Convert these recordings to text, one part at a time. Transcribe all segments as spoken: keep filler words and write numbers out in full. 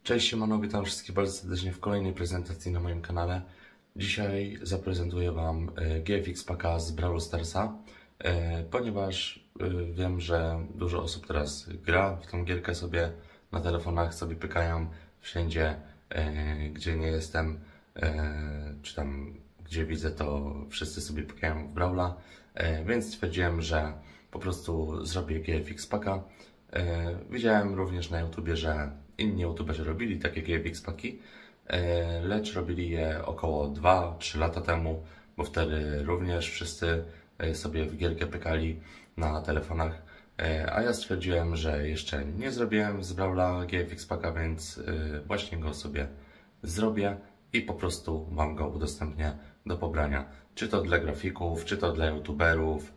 Cześć, siemano, witam wszystkich bardzo serdecznie w kolejnej prezentacji na moim kanale. Dzisiaj zaprezentuję Wam G F X Packa z Brawl Starsa, ponieważ wiem, że dużo osób teraz gra w tą gierkę sobie na telefonach, sobie pykają wszędzie, gdzie nie jestem, czy tam gdzie widzę, to wszyscy sobie pykają w Brawla, więc stwierdziłem, że po prostu zrobię G F X Packa. Widziałem również na YouTubie, że inni youtuberzy robili takie G F X Packi, lecz robili je około dwa trzy lata temu, bo wtedy również wszyscy sobie w gierkę pykali na telefonach. A ja stwierdziłem, że jeszcze nie zrobiłem z Brawla G F X Packa, więc właśnie go sobie zrobię i po prostu Wam go udostępnię do pobrania. Czy to dla grafików, czy to dla youtuberów,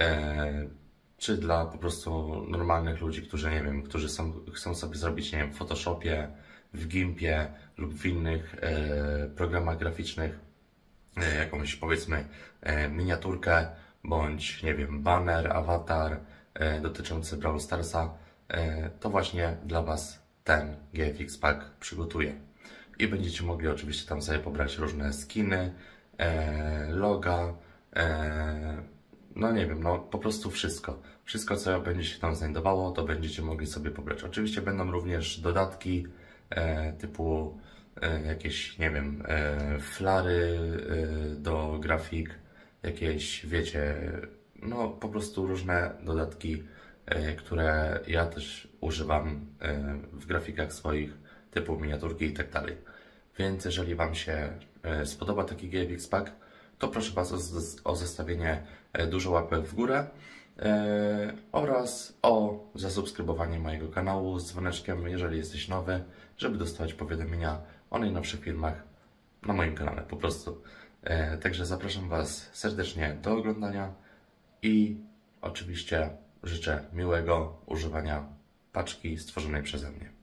czy dla po prostu normalnych ludzi, którzy nie wiem, którzy są, chcą sobie zrobić, nie wiem, w Photoshopie, w Gimpie lub w innych e, programach graficznych e, jakąś, powiedzmy, e, miniaturkę bądź, nie wiem, banner, awatar e, dotyczący Brawl Starsa, e, to właśnie dla Was ten G F X Pack przygotuję. I będziecie mogli oczywiście tam sobie pobrać różne skiny, e, loga, e, no nie wiem, no po prostu wszystko. Wszystko, co będzie się tam znajdowało, to będziecie mogli sobie pobrać. Oczywiście będą również dodatki e, typu e, jakieś, nie wiem, e, flary e, do grafik, jakieś, wiecie, no po prostu różne dodatki, e, które ja też używam e, w grafikach swoich, typu miniaturki i tak dalej. Więc jeżeli Wam się e, spodoba taki G F X Pack, to proszę Was o, o zostawienie dużo łapek w górę e, oraz o zasubskrybowanie mojego kanału z dzwoneczkiem, jeżeli jesteś nowy, żeby dostawać powiadomienia o najnowszych filmach na moim kanale po prostu. E, także zapraszam Was serdecznie do oglądania i oczywiście życzę miłego używania paczki stworzonej przeze mnie.